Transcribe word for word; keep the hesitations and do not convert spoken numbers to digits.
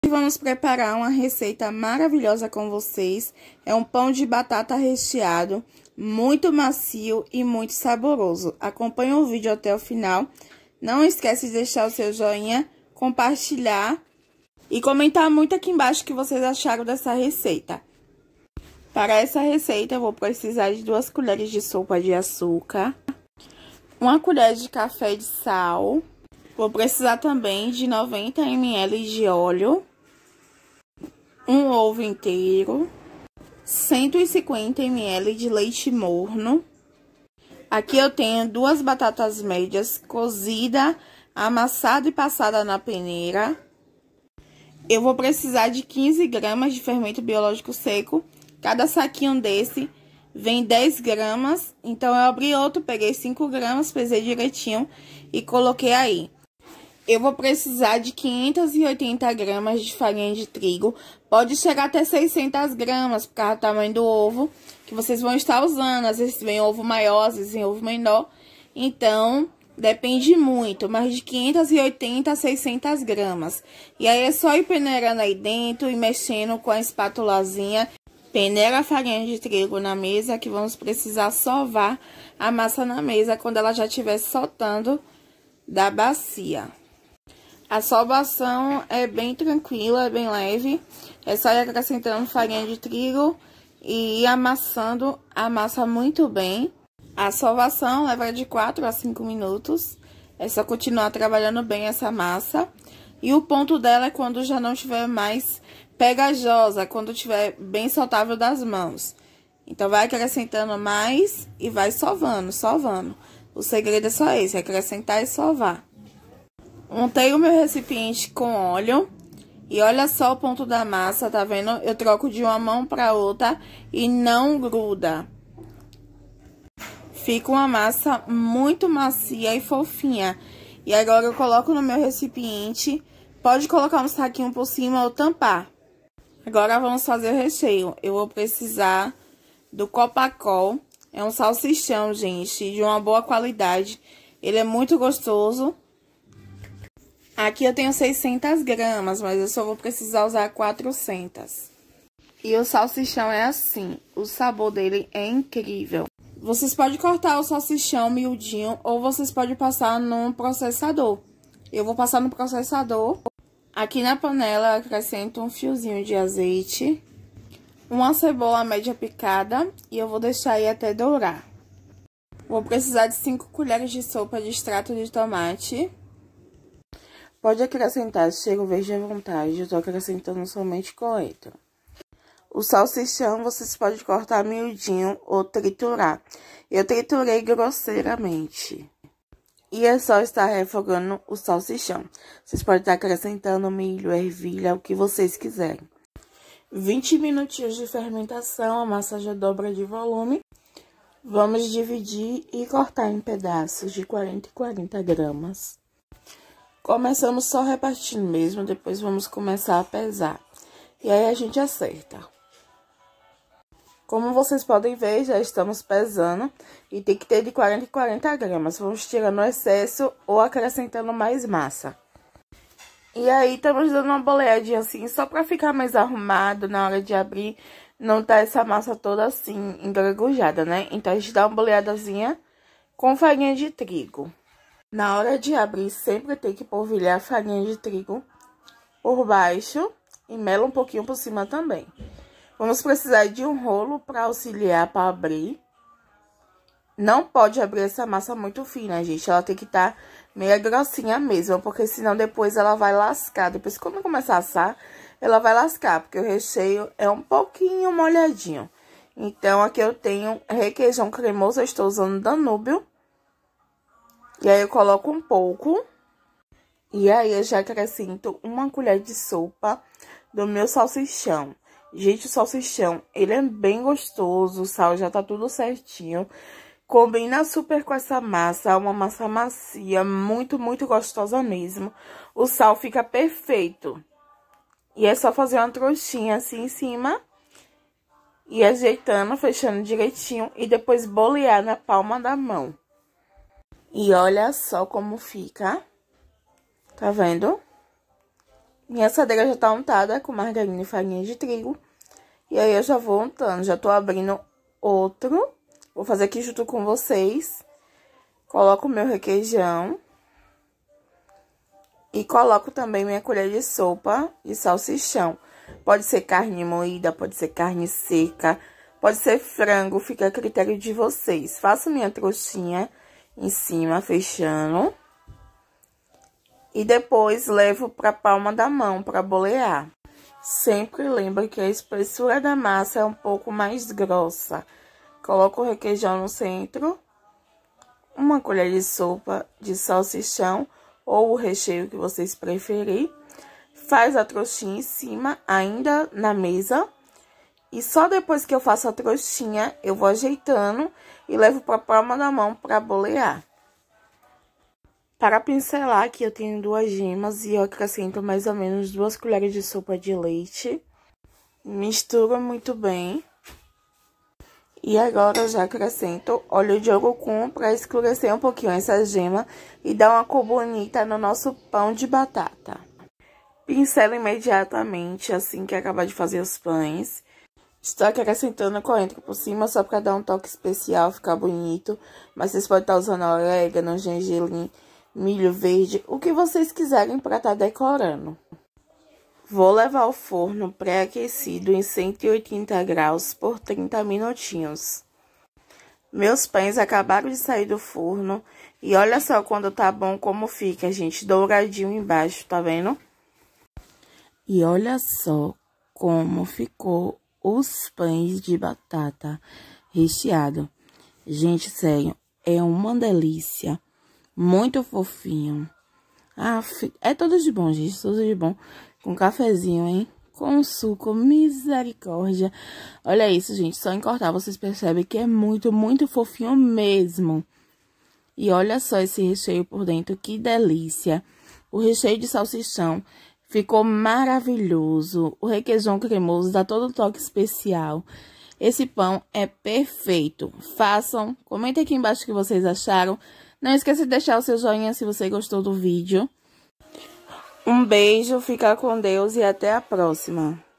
Vamos preparar uma receita maravilhosa com vocês. É um pão de batata recheado, muito macio e muito saboroso. Acompanhe o vídeo até o final. Não esquece de deixar o seu joinha, compartilhar e comentar muito aqui embaixo o que vocês acharam dessa receita. Para essa receita, eu vou precisar de duas colheres de sopa de açúcar, uma colher de café de sal. Vou precisar também de noventa mililitros de óleo, um ovo inteiro, cento e cinquenta mililitros de leite morno. Aqui eu tenho duas batatas médias cozida, amassada e passada na peneira. Eu vou precisar de quinze gramas de fermento biológico seco. Cada saquinho desse vem dez gramas. Então, eu abri outro, peguei cinco gramas, pesei direitinho e coloquei aí. Eu vou precisar de quinhentas e oitenta gramas de farinha de trigo. Pode chegar até seiscentas gramas, por causa do tamanho do ovo que vocês vão estar usando. Às vezes vem ovo maior, às vezes vem ovo menor. Então, depende muito, mas de quinhentas e oitenta a seiscentas gramas. E aí é só ir peneirando aí dentro e mexendo com a espátulazinha. Peneira a farinha de trigo na mesa, que vamos precisar sovar a massa na mesa quando ela já estiver soltando da bacia. A sovação é bem tranquila, é bem leve. É só ir acrescentando farinha de trigo e ir amassando a massa muito bem. A sovação leva de quatro a cinco minutos. É só continuar trabalhando bem essa massa. E o ponto dela é quando já não estiver mais pegajosa, quando estiver bem soltável das mãos. Então, vai acrescentando mais e vai sovando, sovando. O segredo é só esse, acrescentar e sovar. Untei o meu recipiente com óleo. E olha só o ponto da massa, tá vendo? Eu troco de uma mão para outra e não gruda. Fica uma massa muito macia e fofinha. E agora eu coloco no meu recipiente. Pode colocar um saquinho por cima ou tampar. Agora vamos fazer o recheio. Eu vou precisar do Copacol. É um salsichão, gente, de uma boa qualidade. Ele é muito gostoso. Aqui eu tenho seiscentas gramas, mas eu só vou precisar usar quatrocentas. E o salsichão é assim. O sabor dele é incrível. Vocês podem cortar o salsichão miudinho ou vocês podem passar no processador. Eu vou passar no processador. Aqui na panela eu acrescento um fiozinho de azeite, uma cebola média picada e eu vou deixar aí até dourar. Vou precisar de cinco colheres de sopa de extrato de tomate. Pode acrescentar cheiro verde à vontade, eu tô acrescentando somente coentro. O salsichão vocês podem cortar miudinho ou triturar. Eu triturei grosseiramente. E é só estar refogando o salsichão. Vocês podem estar acrescentando milho, ervilha, o que vocês quiserem. vinte minutinhos de fermentação, a massa já dobra de volume. Vamos dividir e cortar em pedaços de quarenta e quarenta gramas. Começamos só repartindo mesmo, depois vamos começar a pesar. E aí a gente acerta. Como vocês podem ver, já estamos pesando e tem que ter de quarenta em quarenta gramas. Vamos tirando o excesso ou acrescentando mais massa. E aí, estamos dando uma boleadinha assim, só pra ficar mais arrumado na hora de abrir. Não tá essa massa toda assim, engargujada, né? Então, a gente dá uma boleadazinha com farinha de trigo. Na hora de abrir, sempre tem que polvilhar a farinha de trigo por baixo e mela um pouquinho por cima também. Vamos precisar de um rolo para auxiliar para abrir. Não pode abrir essa massa muito fina, gente. Ela tem que estar meio grossinha mesmo, porque senão depois ela vai lascar. Depois, quando começar a assar, ela vai lascar, porque o recheio é um pouquinho molhadinho. Então, aqui eu tenho requeijão cremoso, eu estou usando Danúbio. E aí, eu coloco um pouco. E aí, eu já acrescento uma colher de sopa do meu salsichão. Gente, o salsichão, ele é bem gostoso, o sal já tá tudo certinho. Combina super com essa massa, é uma massa macia, muito, muito gostosa mesmo. O sal fica perfeito. E é só fazer uma trouxinha assim em cima. E ajeitando, fechando direitinho e depois bolear na palma da mão. E olha só como fica. Tá vendo? Minha assadeira já tá untada com margarina e farinha de trigo. E aí, eu já vou untando. Já tô abrindo outro. Vou fazer aqui junto com vocês. Coloco o meu requeijão. E coloco também minha colher de sopa de salsichão. Pode ser carne moída, pode ser carne seca, pode ser frango, fica a critério de vocês. Faço minha trouxinha em cima, fechando. E depois levo pra palma da mão pra bolear. Sempre lembra que a espessura da massa é um pouco mais grossa. Coloco o requeijão no centro. Uma colher de sopa de salsichão ou o recheio que vocês preferirem. Faz a trouxinha em cima, ainda na mesa. E só depois que eu faço a trouxinha, eu vou ajeitando e levo para a palma da mão para bolear. Para pincelar, aqui eu tenho duas gemas e eu acrescento mais ou menos duas colheres de sopa de leite. Misturo muito bem. E agora eu já acrescento óleo de urucum para escurecer um pouquinho essa gema e dar uma cor bonita no nosso pão de batata. Pincelo imediatamente assim que acabar de fazer os pães. Estou acrescentando coentro por cima só para dar um toque especial, ficar bonito. Mas vocês podem estar usando orégano, gengelim, milho verde, o que vocês quiserem para estar decorando. Vou levar ao forno pré-aquecido em cento e oitenta graus por trinta minutinhos. Meus pães acabaram de sair do forno e olha só quando tá bom como fica, gente, douradinho embaixo, tá vendo? E olha só como ficou os pães de batata recheado. Gente, sério, é uma delícia, muito fofinho. Ah, é tudo de bom, gente, tudo de bom. Com cafezinho, hein? Com suco, misericórdia. Olha isso, gente. Só em cortar vocês percebem que é muito, muito fofinho mesmo. E olha só esse recheio por dentro, que delícia. O recheio de salsichão ficou maravilhoso. O requeijão cremoso dá todo o toque especial. Esse pão é perfeito. Façam, comentem aqui embaixo o que vocês acharam. Não esqueça de deixar o seu joinha se você gostou do vídeo. Um beijo, fica com Deus e até a próxima.